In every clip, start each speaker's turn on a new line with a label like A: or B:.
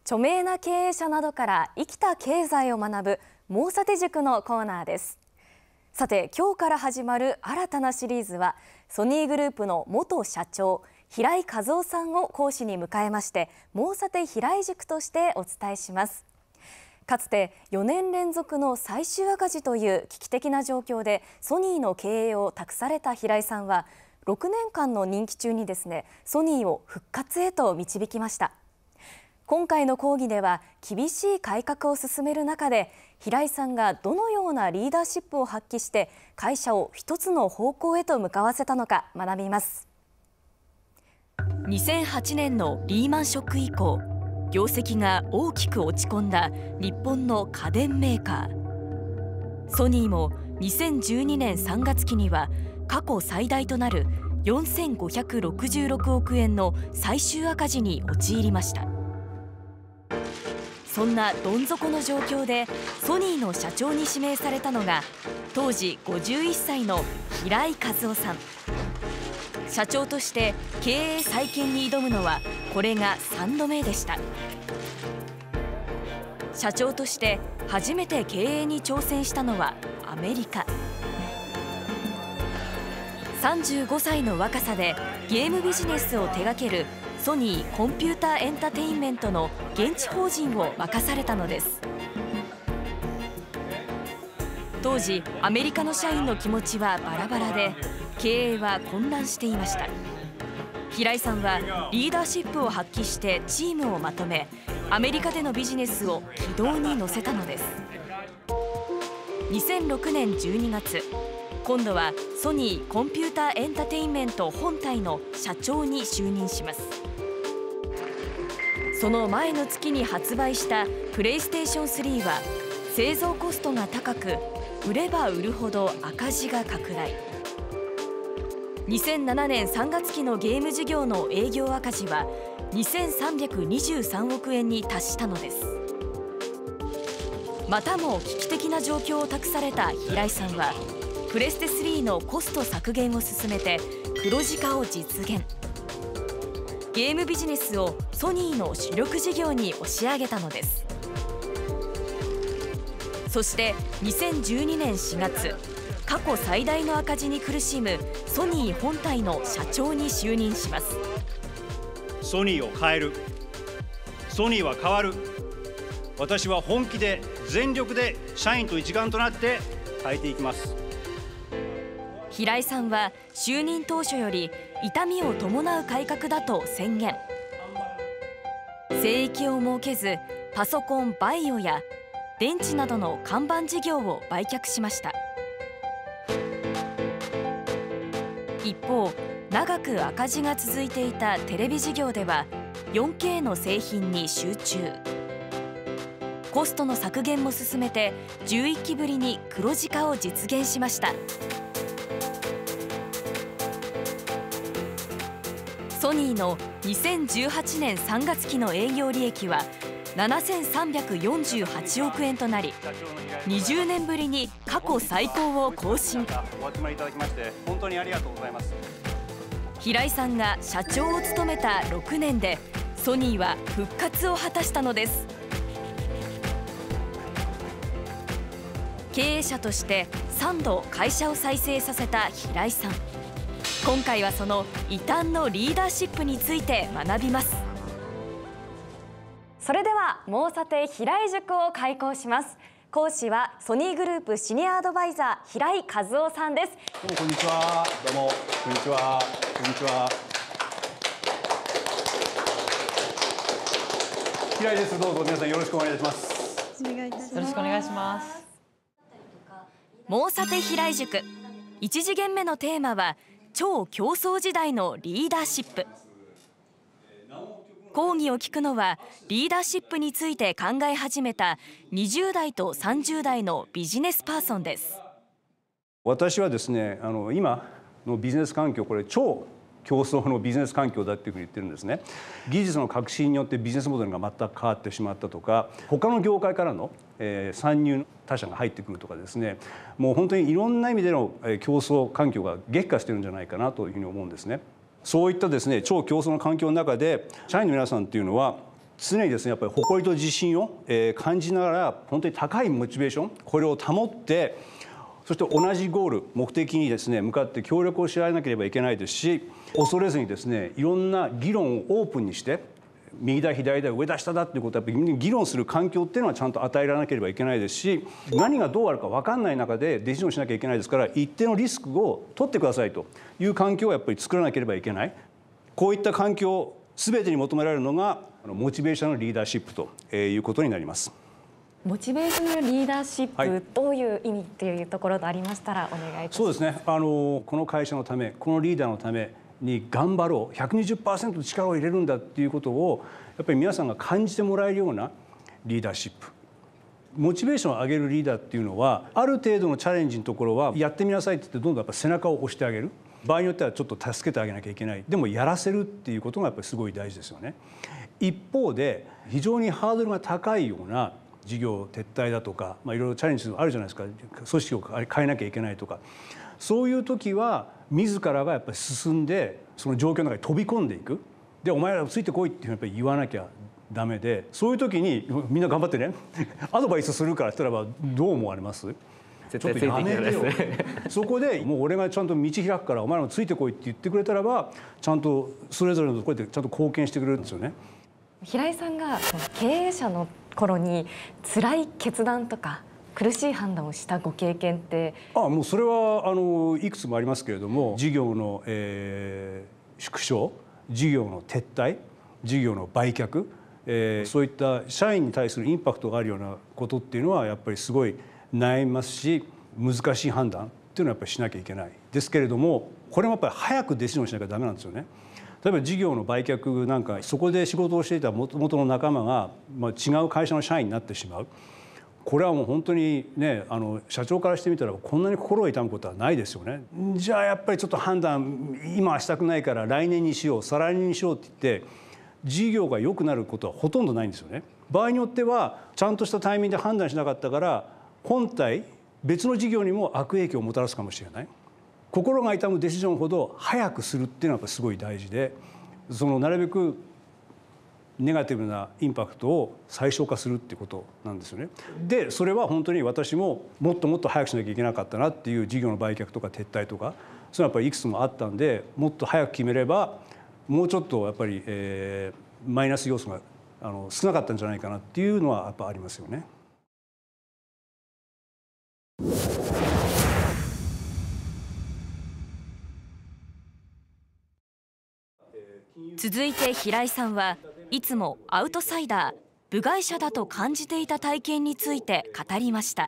A: 著名な経営者などから生きた経済を学ぶモーサテ塾のコーナーです。さて、今日から始まる新たなシリーズはソニーグループの元社長平井一夫さんを講師に迎えまして、モーサテ平井塾としてお伝えします。かつて4年連続の最終赤字という危機的な状況でソニーの経営を託された平井さんは、6年間の任期中にソニーを復活へと導きました。今回の講義では厳しい改革を進める中で、平井さんがどのようなリーダーシップを発揮して会社を一つの方向へと向かわせたのか学びます。2008年のリーマンショック以降、業績が大きく落ち込んだ日本の家電メーカー。ソニーも2012年3月期には過去最大となる4566億円の最終赤字に陥りました。そんなどん底の状況でソニーの社長に指名されたのが、当時51歳の平井一夫さん。社長として経営再建に挑むのはこれが3度目でした。社長として初めて経営に挑戦したのはアメリカ。35歳の若さでゲームビジネスを手掛けるソニーコンピューターエンタテインメントの現地法人を任されたのです。当時アメリカの社員の気持ちはバラバラで、経営は混乱していました。平井さんはリーダーシップを発揮してチームをまとめ、アメリカでのビジネスを軌道に乗せたのです。2006年12月、今度はソニーコンピューターエンタテインメント本体の社長に就任します。その前の月に発売したプレイステーション3は製造コストが高く、売れば売るほど赤字が拡大。2007年3月期のゲーム事業の営業赤字は2323億円に達したのです。またも危機的な状況を託された平井さんは、プレステ3のコスト削減を進めて黒字化を実現。ゲームビジネスをソニーの主力事業に押し上げたのです。そして2012年4月、過去最大の赤字に苦しむソニー本体の社長に就任します。
B: ソニーを変える、ソニーは変わる。私は本気で全力で社員と一丸となって変えていきます。
A: 平井さんは就任当初より痛みを伴う改革だと宣言。聖域を設けず、パソコン、バイオや電池などの看板事業を売却しました。一方、長く赤字が続いていたテレビ事業では 4K の製品に集中。コストの削減も進めて11期ぶりに黒字化を実現しました。ソニーの2018年3月期の営業利益は7348億円となり、20年ぶりに過去最高を更新。
B: お集まりいただきまして本当にありがとうございます。
A: 平井さんが社長を務めた6年でソニーは復活を果たしたのです。経営者として3度会社を再生させた平井さん。今回はその異端のリーダーシップについて学びます。それではモーサテ平井塾を開講します。講師はソニーグループシニアアドバイザー平井一夫さんです。
B: どうもこんにちは。どうもこんにちは。こんにちは。平井です。どうぞ皆さんよろしくお願いいたします。
C: よろしくお願いします。
A: モーサテ平井塾、1次元目のテーマは超競争時代のリーダーシップ。講義を聞くのはリーダーシップについて考え始めた20代と30代のビジネスパーソンです。
D: 私はですね、今のビジネス環境、これ超競争のビジネス環境だっていうふうに言ってるんですね。技術の革新によってビジネスモデルが全く変わってしまったとか、他の業界からの参入他社が入ってくるとかですね、もう本当にいろんな意味での競争環境が激化してるんじゃないかなというふうに思うんですね。そういったですね、超競争の環境の中で社員の皆さんっていうのは常にですねやっぱり誇りと自信を感じながら本当に高いモチベーションこれを保ってそして同じゴール目的にですね向かって協力をし合わなければいけないですし恐れずにですねいろんな議論をオープンにして右だ左だ上だ下だっていうことをやっぱり議論する環境っていうのはちゃんと与えられなければいけないですし何がどうあるか分かんない中でデシジョンしなきゃいけないですから一定のリスクを取ってくださいという環境をやっぱり作らなければいけないこういった環境全てに求められるのがモチベーショナルリーダーシップということになります。
A: モチベーショナルリーダーシップ、はい、どういう意味っていうところがありましたらお願いいたします。
D: そうですね。この会社のため、このリーダーのために頑張ろう、120% 力を入れるんだっていうことをやっぱり皆さんが感じてもらえるようなリーダーシップ。モチベーションを上げるリーダーっていうのはある程度のチャレンジのところはやってみなさいって言ってどんどんやっぱ背中を押してあげる。場合によってはちょっと助けてあげなきゃいけない。でもやらせるっていうことがやっぱりすごい大事ですよね。一方で非常にハードルが高いような事業撤退だとか、いろいろチャレンジあるじゃないですか。組織を変えなきゃいけないとか、そういう時は自らがやっぱり進んでその状況の中に飛び込んでいく。でお前らついてこいっていうふうにやっぱり言わなきゃダメで、そういう時にみんな頑張ってねアドバイスするからって言ったらばどう思われます？
C: 絶対ついていけないですね。
D: そこでもう俺がちゃんと道開くからお前らもついてこいって言ってくれたらばちゃんとそれぞれのところでちゃんと貢献してくれるんですよね。
A: 平井さんが経営者の頃に辛い決断とか苦しい判断をしたご経験って
D: もうそれはいくつもありますけれども事業の、縮小事業の撤退事業の売却、そういった社員に対するインパクトがあるようなことっていうのはやっぱりすごい悩みますし難しい判断っていうのはやっぱりしなきゃいけないですけれどもこれもやっぱり早くデシジョンしなきゃダメなんですよね。例えば事業の売却なんかそこで仕事をしていた元々の仲間が、違う会社の社員になってしまうこれはもう本当にね社長からしてみたらこんなに心を痛むことはないですよね。じゃあやっぱりちょっと判断今はしたくないから来年にしよう再来年にしようって言って事業が良くなることはほとんどないんですよね。場合によってはちゃんとしたタイミングで判断しなかったから本体別の事業にも悪影響をもたらすかもしれない。心が痛むデシジョンほど早くするっていうのはやっぱすごい大事でなるべくネガティブなインパクトを最小化するっていうことなんですよね。でそれは本当に私ももっともっと早くしなきゃいけなかったなっていう事業の売却とか撤退とかそういうのはやっぱりいくつもあったんでもっと早く決めればもうちょっとやっぱり、マイナス要素が少なかったんじゃないかなっていうのはやっぱありますよね。
A: 続いて平井さんはいつもアウトサイダー部外者だと感じていた体験について語りました。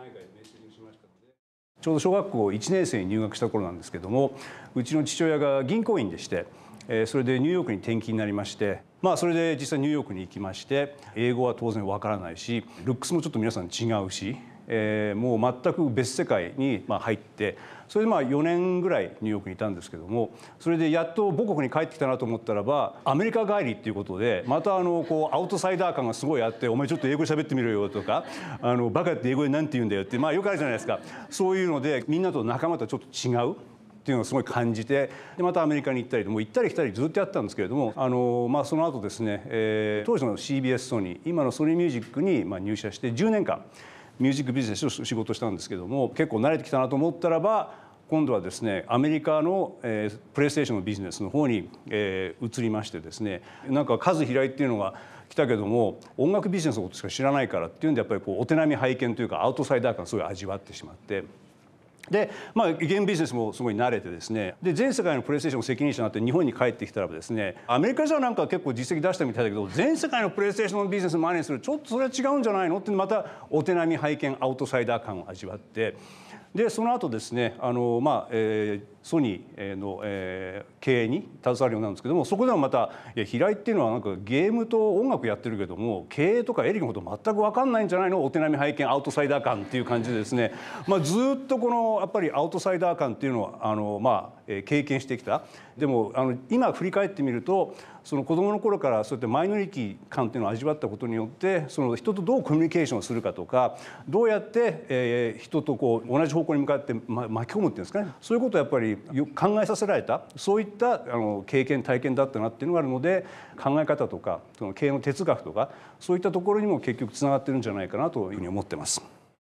D: ちょうど小学校1年生に入学した頃なんですけどもうちの父親が銀行員でしてそれでニューヨークに転勤になりましてそれで実際ニューヨークに行きまして英語は当然わからないしルックスもちょっと皆さん違うしもう全く別世界に入ってそれで4年ぐらいニューヨークにいたんですけどもそれでやっと母国に帰ってきたなと思ったらばアメリカ帰りっていうことでまたこうアウトサイダー感がすごいあって「お前ちょっと英語喋ってみろよ」とか「バカって英語で何て言うんだよ」ってよくあるじゃないですか。そういうのでみんなと仲間とちょっと違うっていうのをすごい感じてでまたアメリカに行ったりもう行ったり来たりずっとやったんですけれどもその後ですね、当時の CBS ソニー今のソニーミュージックに入社して10年間ミュージックビジネスを仕事したんですけども結構慣れてきたなと思ったらば今度はですねアメリカの、プレイステーションのビジネスの方に、移りましてですねなんか数平井っていうのが来たけども音楽ビジネスのことしか知らないからっていうんでやっぱりお手並み拝見というかアウトサイダー感をすごい味わってしまって。でゲームビジネスもすごい慣れてですねで全世界のプレイステーションの責任者になって日本に帰ってきたらばですねアメリカじゃなんか結構実績出したみたいだけど全世界のプレイステーションのビジネスマネーするちょっとそれは違うんじゃないのってまたお手並み拝見アウトサイダー感を味わってでその後ですねソニーの、経営に携わるようになるんですけどもそこでもまた平井っていうのはなんかゲームと音楽やってるけども経営とかエリのこと全く分かんないんじゃないのお手並み拝見アウトサイダー感っていう感じでですね、ずっとこのやっぱりアウトサイダー感っていうのを経験してきた。でも今振り返ってみるとその子どもの頃からそうやってマイノリティ感っていうのを味わったことによってその人とどうコミュニケーションをするかとかどうやって、人とこう同じ方向に向かって巻き込むっていうんですかねそういうことをやっぱりり考えさせられた、そういった経験体験だったなっていうのがあるので、考え方とかその経営の哲学とかそういったところにも結局つながってるんじゃないかなというふうに思ってます。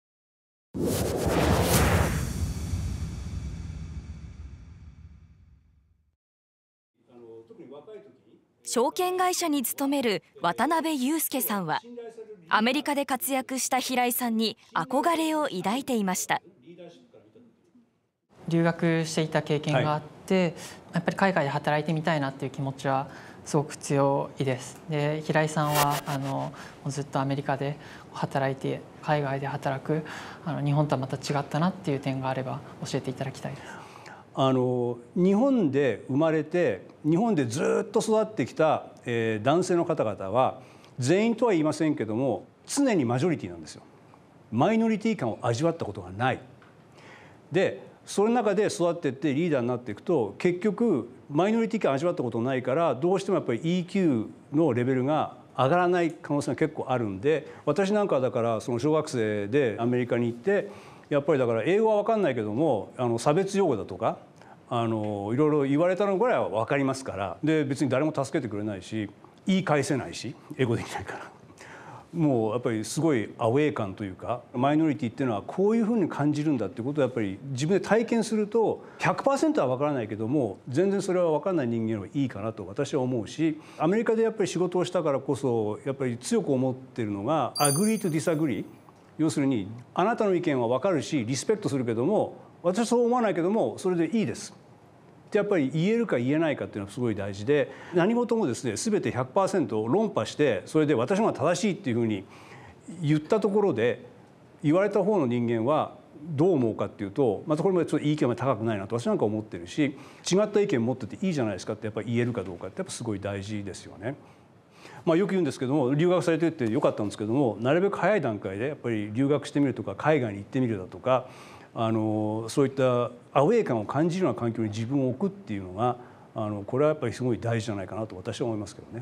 A: 証券会社に勤める渡辺祐介さんは、アメリカで活躍した平井さんに憧れを抱いていました。
E: 留学していた経験があって、やっぱり海外で働いてみたいなっていう気持ちはすごく強いです。で、平井さんはずっとアメリカで働いて、海外で働く日本とはまた違ったなっていう点があれば教えていただきたいです。
D: 日本で生まれて日本でずっと育ってきた、男性の方々は全員とは言いませんけども常にマジョリティなんですよ。マイノリティ感を味わったことがない。でその中で育っていってリーダーになっていくと結局マイノリティ感を味わったことないからどうしてもやっぱり EQ のレベルが上がらない可能性が結構あるんで、私なんかはだからその小学生でアメリカに行ってやっぱりだから英語は分かんないけども差別用語だとかいろいろ言われたのぐらいは分かりますから、で別に誰も助けてくれないし言い返せないし英語できないからもうやっぱりすごいアウェー感というか、マイノリティっていうのはこういうふうに感じるんだってことをやっぱり自分で体験すると 100% は分からないけども全然それは分からない人間の方がいいかなと私は思うし、アメリカでやっぱり仕事をしたからこそやっぱり強く思ってるのがアグリーとディスアグリー、要するにあなたの意見は分かるしリスペクトするけども私はそう思わないけどもそれでいいですってやっぱり言えるか言えないかっていうのはすごい大事で、何事もですね全て 100% 論破してそれで私の方が正しいっていうふうに言ったところで言われた方の人間はどう思うかっていうとまたこれもちょっと意見は高くないなと私なんか思ってるし、違った意見持ってていいじゃないですかってやっぱり言えるかどうかってやっぱすごい大事ですよね。よく言うんですけども留学されてってよかったんですけどもなるべく早い段階でやっぱり留学してみるとか海外に行ってみるだとかそういったアウェー感を感じるような環境に自分を置くっていうのがこれはやっぱりすごい大事じゃないかなと私は思いますけどね。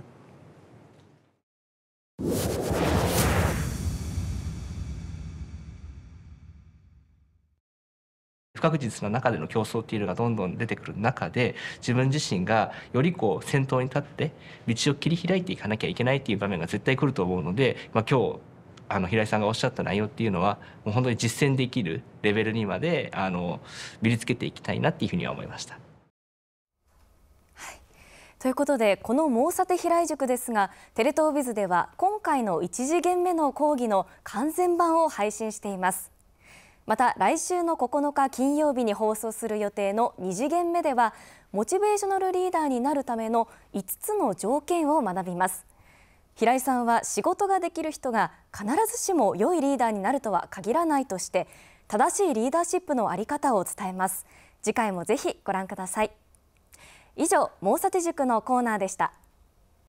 C: 不確実な中での競争っていうのがどんどん出てくる中で自分自身がより先頭に立って道を切り開いていかなきゃいけないっていう場面が絶対来ると思うので、今日平井さんがおっしゃった内容っていうのはもう本当に実践できるレベルにまで身につけていきたいなっていうふうには思いました。
A: はい、ということでこのモーサテ平井塾ですがテレ東ビズでは今回の1次元目の講義の完全版を配信しています。また来週の9日金曜日に放送する予定の2次元目ではモチベーショナルリーダーになるための5つの条件を学びます。平井さんは仕事ができる人が必ずしも良いリーダーになるとは限らないとして正しいリーダーシップの在り方を伝えます。次回もぜひご覧ください。以上、モーサテ塾のコーナーでした。